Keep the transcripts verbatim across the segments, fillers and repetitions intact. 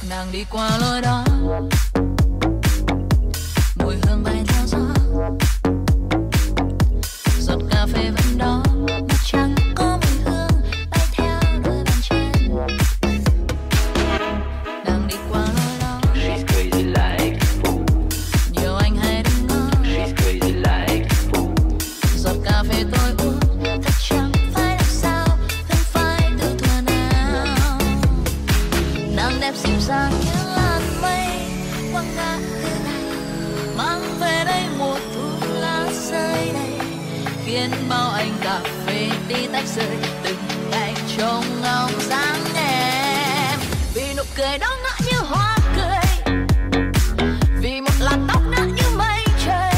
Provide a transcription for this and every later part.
nàng đi qua lối đó, mùi hương bay theo gió, giọt cà phê vẫn đó, mặt trăng có mùi hương bay theo đôi bàn chân. Nàng đi qua lối đó, she's crazy like a fool. nhiều anh hay đứng ngó, She's crazy like a fool. giọt cà phê tôi uống thật chẳng phải làm sao, hương phai từ thuở nào. Nàng đẹp dịu dàng như làn mây quăng ngã từ này, mang về đây mùa thu lá rơi đầy, khiến bao anh cà phê đi tách rời từng ngày trông ngóng dáng em. Vì nụ cười đó ngỡ như hoa cười, vì một làn tóc nở như mây trời,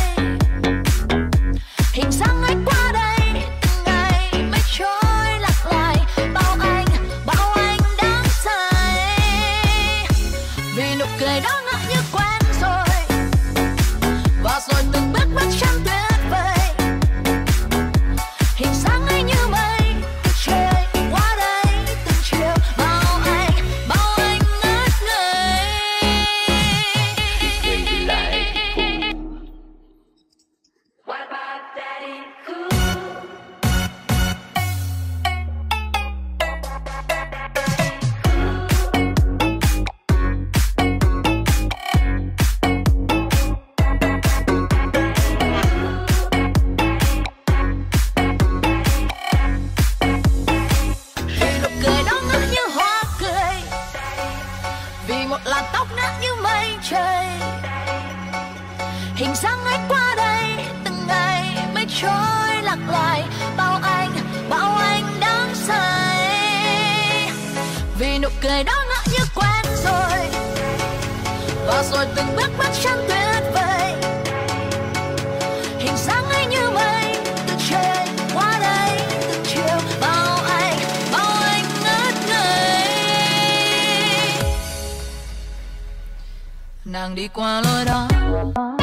hình dáng ấy qua đây từng ngày mây trôi lạc lại, bao anh bao anh đang say. Vì nụ cười đó ngỡ như quen rồi, và rồi từng bước bước chân tuyệt vời, hình dáng ấy như mây từ trời qua đây từng chiều, bao anh bao anh ngất ngây. She's crazy like a fool. What about Daddy Cool? Vì nụ cười đó ngỡ như hoa cười, vì một làn tóc nở như mây trời, hình dáng ấy qua đây từng ngày mây trôi lạc lại, bao anh bao anh đang say. Vì nụ cười đó ngỡ như quen rồi, và rồi từng bước bước chân tuyệt vời, hình dáng ấy như mây từ trời qua đây từng chiều, bao anh bao anh ngất ngây. Nàng đi qua lối đó,